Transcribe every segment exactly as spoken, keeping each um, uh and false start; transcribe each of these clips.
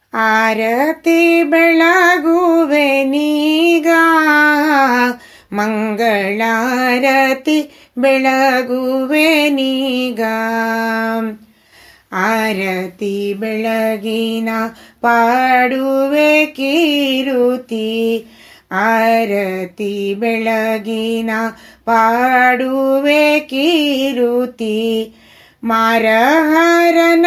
ಆರತಿ ಬೆಳಗುವೆನೀಗ ಮಂಗಳಾರತಿ ಬೆಳಗುವೆನೀಗ ಆರತಿ ಬೆಳಗಿನ ಪಾಡುವೆ ಕೀರುತಿ ಆರತಿ ಬೆಳಗಿನ ಪಾಡುವೆ ಕೀರುತಿ ಮಾರಹರನ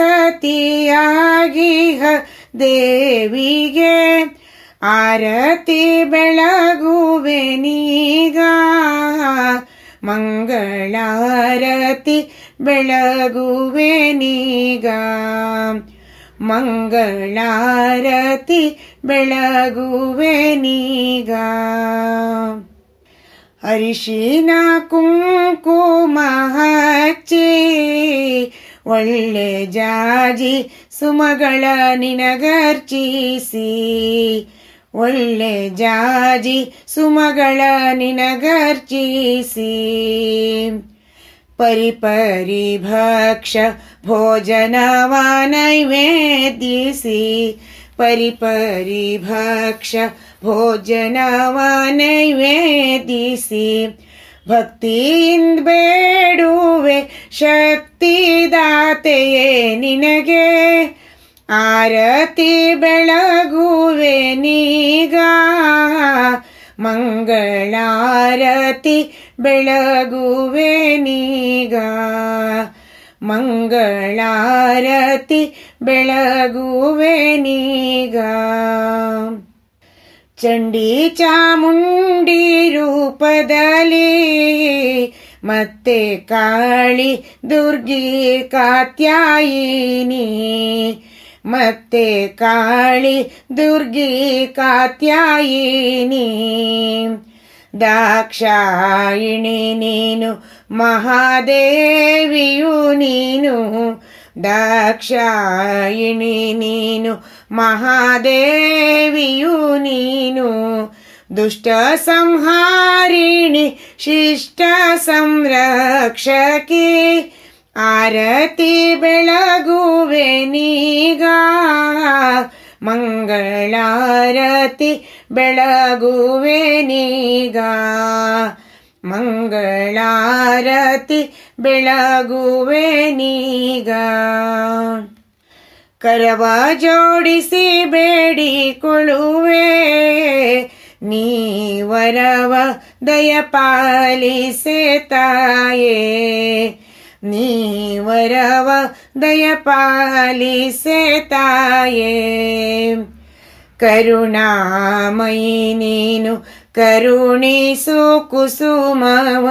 ಸತಿಯಾಗಿಹ ದೇವಿಗೆ ಆರತಿ ಬೆಳಗುವೆನೀಗ ಮಂಗಳಾರತಿ ಬೆಳಗುವೆನೀಗ ಮಂಗಳಾರತಿ ಬೆಳಗುವೆನೀಗ ಅರಿಶಿನ ಕುಂಕುಮ ಹಚ್ಚಿ ಒಳ್ಳೆ ಜಾಜಿ ಸುಮಗಳ ನಿನಗರ್ಚಿಸಿ ಒಳ್ಳೆ ಜಾಜಿ ಸುಮಗಳ ನಿನಗರ್ಚಿಸಿ ಪರಿಪರಿ ಭಕ್ಷ ಭೋಜನವ ನೈವೇದ್ಯಿಸಿ ಪರಿಪರಿ ಭಕ್ಷ ಭೋಜನವ ನೈವೇದ್ಯಿಸಿ ಭಕ್ತಿಯಿಂದ ಬೇಡುವೆ ಶಕ್ತಿದಾತೆಯೇ ನಿನಗೆ ಆರತಿ ಬೆಳಗುವೆನೀಗ ಮಂಗಳಾರತಿ ಬೆಳಗುವೆನೀಗ ಮಂಗಳಾರತಿ ಬೆಳಗುವೆನೀಗ ಚಂಡಿ ಚಾಮುಂಡಿ ರೂಪದಲ್ಲಿ ಮತ್ತೆ ಕಾಳಿ ದುರ್ಗಿ ಕಾತ್ಯಾಯಿನಿ ಮತ್ತೆ ಕಾಳಿ ದುರ್ಗಿ ಕಾತ್ಯಾಯಿನಿ ದಾಕ್ಷಾಯಿಣಿ ನೀನು ಮಹಾದೇವಿಯು ನೀನು ದಾಕ್ಷಾಯಿಣಿ ನೀನು ಮಹಾದೇವಿಯು ನೀನು ದುಷ್ಟ ಸಂಹಾರಿಣಿ ಶಿಷ್ಟ ಸಂರಕ್ಷಕಿ ಆರತಿ ಬೆಳಗುವೆನೀಗ ಮಂಗಳಾರತಿ ಬೆಳಗುವೆನೀಗ ಮಂಗಳಾರತಿ ಬೆಳಗುವೆನೀಗ ಕರವ ಜೋಡಿಸಿ ಬೇಡಿಕೊಳ್ಳುವೆ ನೀವರವ ದಯಪಾಲಿಸೆ ತಾಯೇ ನೀವರವ ದಯಪಾಲಿಸೆ ತಾಯೇ ಕರುಣಾಮಯಿ ನೀನು ಕರುಣಿಸು ಕುಸುಮವ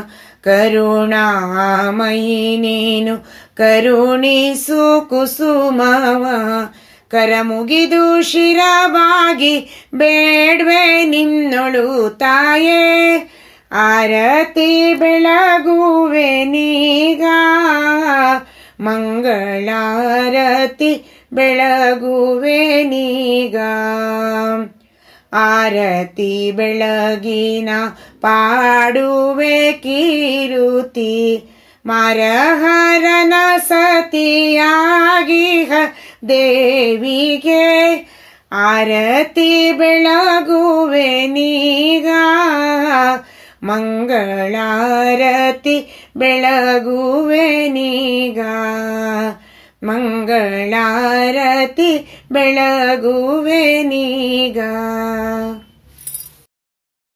ಕರುಣಾಮಯಿ ನೀನು ಕರುಣಿಸು ಕುಸುಮವ ಕರಮುಗಿದು ಶಿರವಾಗಿ ಬೇಡ್ವೆ ನಿನ್ನೊಳು ತಾಯೇ ಆರತಿ ಬೆಳಗುವೆನೀಗ ಮಂಗಳಾರತಿ ಬೆಳಗುವೆನೀಗ ಆರತಿ ಬೆಳಗಿನ ಪಾಡುವೆ ಕೀರುತಿ ಮಾರಹರನ ಸತಿಯಾಗಿಹ ದೇವಿಗೆ ಆರತಿ ಬೆಳಗುವೆನೀಗ ಮಂಗಳಾರತಿ ಬೆಳಗುವೆನೀಗ ಮಂಗಳಾರತಿ ಬೆಳಗುವೆನೀಗ.